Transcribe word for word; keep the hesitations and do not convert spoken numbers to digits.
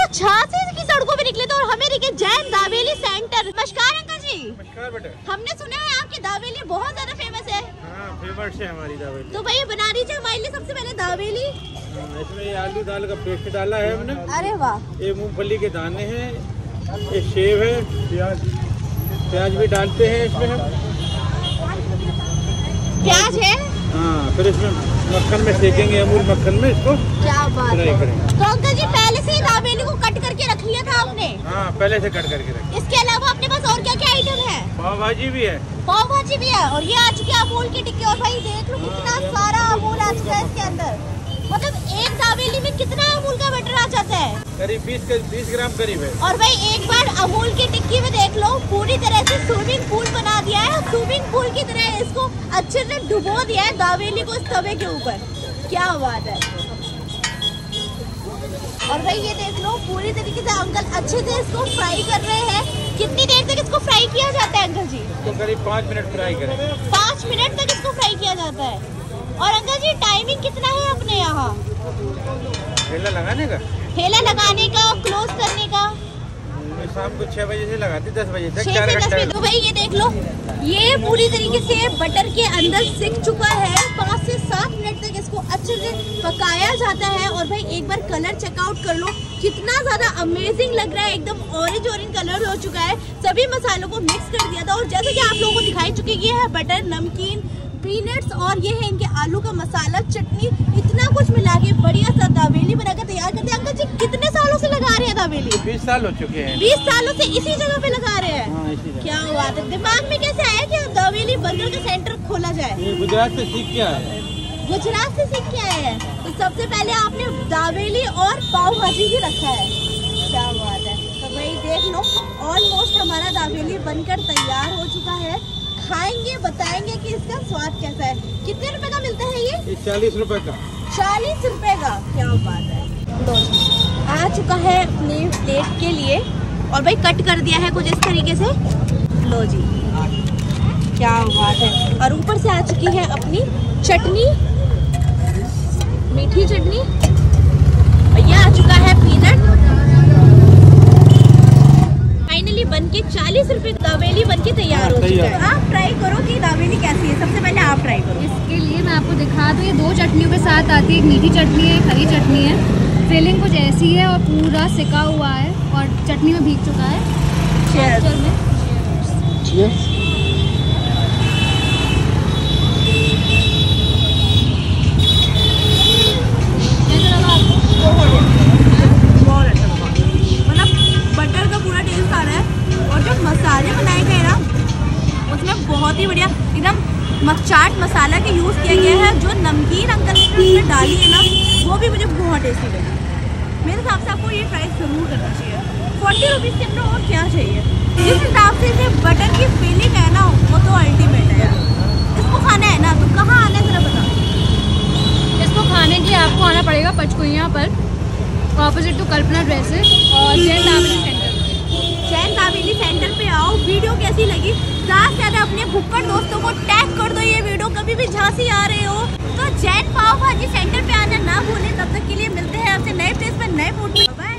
झांसी की सड़कों पे निकले थे और हमें दिखे जैन दावेली सेंटर। नमस्कार अंकल जी। नमस्कार बेटा। हमने सुना है आपकी दावेली बहुत ज्यादा फेमस है। हाँ, फेमस है हमारी दावेली। तो भैया बना दीजिए हमारे लिए सबसे पहले दावेली। इसमें ये आलू दाल का पेस्ट डाला है हमने। अरे वाह। ये मूंगफली के दाने हैं, ये सेव है, प्याज प्याज भी डालते हैं इसमें हम। प्याज है। हाँ, फिर इसमें मक्खन में सेकेंगे, अमूल मक्खन में इसको क्या बात फ्राई करेंगे। तो अंकल जी पहले से ही दावेली को कट करके रख लिया था आपने? हाँ, पहले से कट करके रखें। इसके अलावा अपने पास और क्या क्या आइटम है? पाव भाजी भी है। पाव भाजी भी है और ये आ चुकी है अमूल की टिक्की। और भाई देख लो कितना सारा अमूल आ चुका है इसके अंदर। मतलब एक दावेली में कितना अमूल का बटर आ जाता है? करीब बीस बीस ग्राम करीब है। और भाई एक बार अमूल की टिक्की में देख लो पूरी तरह से स्विमिंग पूल बना दिया है। स्विमिंग पूल की तरह इसको अच्छे से डुबो दिया है दावेली को इस तवे के ऊपर। क्या बात है। और भाई ये देख लो पूरी तरीके से अंकल अच्छे से इसको फ्राई कर रहे हैं। कितनी देर तक इसको फ्राई किया जाता है अंकल जी? तो करीब पाँच मिनट फ्राई करें। पाँच मिनट तक इसको फ्राई किया जाता है। और अंकल जी टाइमिंग कितना है अपने यहाँ? ठेला लगाने का ठेला लगाने का, क्लोज करने का? शाम को छह बजे से लगाती, दस बजे तक। छह से दस बजे। तो भाई ये देख लो ये पूरी तरीके से बटर के अंदर सिक चुका है। पाँच से सात मिनट तक इसको अच्छे से पकाया जाता है। और भाई एक बार कलर चेकआउट कर लो कितना ज्यादा अमेजिंग लग रहा है। एकदम ऑरेंज ऑरेंज कलर हो चुका है। सभी मसालों को मिक्स कर दिया था और जैसे कि आप लोगों को दिखाई चुकी ये है बटर, नमकीन, पीनट्स और ये है इनके आलू का मसाला, चटनी, इतना कुछ मिला के बढ़िया सा दावेली बनाकर तैयार करते हैं। अंकल जी कितने सालों से लगा रहे हैं दावेली? बीस साल हो चुके हैं। बीस सालों से इसी जगह पे लगा रहे हैं। हाँ, इसी जगह। क्या बात है। दिमाग में कैसे आया कि अब दावेली बर्गर का सेंटर खोला जाए? ये गुजरात से सीख के आए हैं। गुजरात से सीख के आए हैं। तो सबसे पहले आपने दावेली और पाव भाजी ही रखा है। क्या बात है। तो भाई देख लो ऑलमोस्ट हमारा दावेली बनकर तैयार हो चुका है। खाएंगे, बताएंगे कि इसका स्वाद कैसा है। कितने रुपए का मिलता है ये? ये चालीस रुपए का। चालीस रुपए का। क्या बात है। लो आ चुका है अपने प्लेट के लिए और भाई कट कर दिया है कुछ इस तरीके से। लो जी क्या बात है। और ऊपर से आ चुकी है अपनी चटनी, मीठी चटनी। और ये आ चुका है पीनट। फाइनली बनके चालीस रुपए दावेली बनके तैयार हो चुका है। आप ट्राई करो कि दावेली कैसी है। सबसे पहले आप ट्राई करो। इसके लिए मैं आपको दिखा दूँ, ये दो चटनियों के साथ आती है। एक मीठी चटनी है, एक हरी चटनी है। फिलिंग कुछ ऐसी है और पूरा सिका हुआ है और चटनी में भीग चुका है। Cheers. में Cheers. बटर का पूरा टेस्ट आ रहा है और जो मसाले बनाए गए ना उसमें बहुत ही बढ़िया एकदम चाट मसाला का यूज़ किया गया है। जो नमकीन अंकल ने डाली है ना वो भी मुझे बहुत टेस्टी लगी। मेरे हिसाब से आपको ये ट्राई ज़रूर करना चाहिए। फोर्टी रुपीज़ के अंदर और क्या चाहिए। जिस हिसाब से इसे बटर की फीलिंग है ना वो तो अल्टीमेट है यार। इसको खाना है ना तो कहाँ आना है ज़रा बता। इसको खाने के लिए आपको आना पड़ेगा पचकुइयाँ पर, ऑपोजिट टू कल्पना ड्रेसेस और जैन दावेली सेंटर। जैन दावेली सेंटर पे आओ। वीडियो कैसी लगी ज़्यादा से ज़्यादा अपने भुक्कड़ दोस्तों को टैग कर दो। ये वीडियो कभी भी झांसी आ रहे हो तो जैन पाव भाजी सेंटर पे आना ना भूलें। तब तक के लिए मिलते हैं आपसे नए प्लेस पर नए फूड में। बाय।